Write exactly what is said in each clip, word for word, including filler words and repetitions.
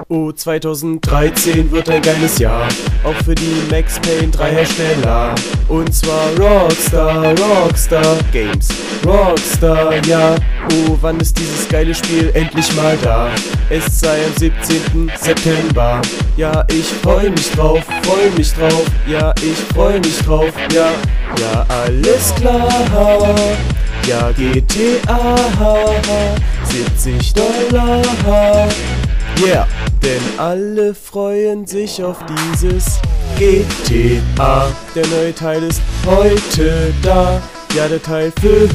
Oh, zweitausenddreizehn wird ein geiles Jahr, auch für die Max Payne drei Hersteller. Und zwar Rockstar, Rockstar Games, Rockstar, ja. Oh, wann ist dieses geile Spiel endlich mal da? Es sei am siebzehnten September. Ja, ich freu mich drauf, freu mich drauf. Ja, ich freu mich drauf, ja. Ja, alles klar. Ja, G T A, siebzig Dollar. Yeah, denn alle freuen sich auf dieses G T A. Der neue Teil ist heute da. Ja, der Teil fünf.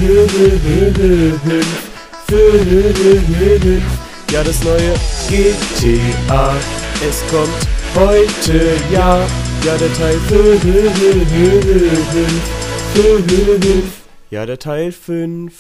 Ja, das neue G T A. Es kommt heute, ja. Ja, der Teil fünf. Ja, der Teil fünf.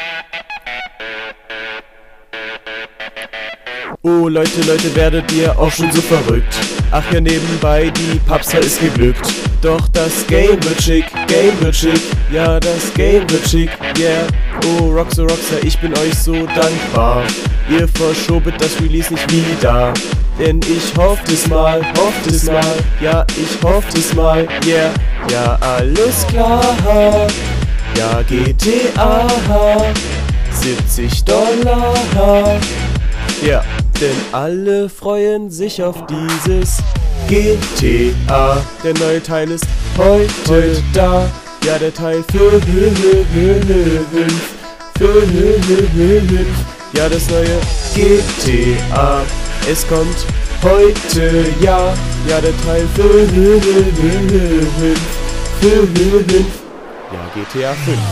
Oh Leute, Leute, werdet ihr auch schon so verrückt? Ach ja, nebenbei, die Papster ist geglückt. Doch das Game wird schick, Game wird schick. Ja, das Game wird schick, yeah. Oh Rockstar, Rockstar, ich bin euch so dankbar. Ihr verschobet das Release nicht wieder. Denn ich hofft es mal, hofft es mal. Ja, ich hofft es mal, yeah. Ja, alles klar. Ja, G T A, siebzig Dollar. Ja, denn alle freuen sich auf dieses G T A. Der neue Teil ist heute da. Ja, der Teil fünf. Ja, das neue G T A. Es kommt heute, ja. Ja, der Teil fünf. Ja, G T A fünf.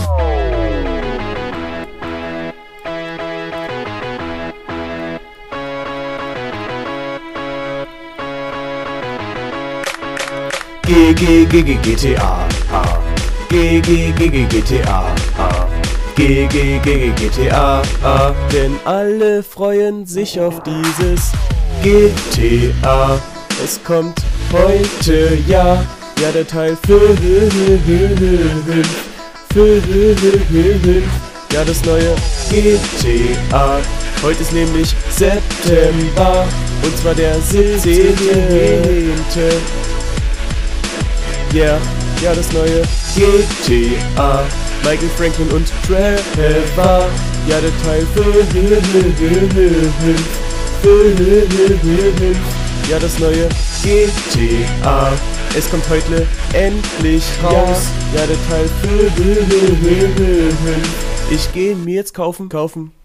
G G G G G T A, G G G G G T A, G G G G G T A, denn alle freuen sich auf dieses G T A. Es kommt heute, ja, ja, der Teil fünf. Ja, das neue G T A. Heute ist nämlich September, und zwar der siebzehnte. Yeah, ja, das neue G T A. Michael Franklin und Trevor. Ja, der Teil fünf. Ja, das neue G T A. Es kommt heute endlich raus. Ja, der Teil fünf. Ich geh mir jetzt kaufen, kaufen.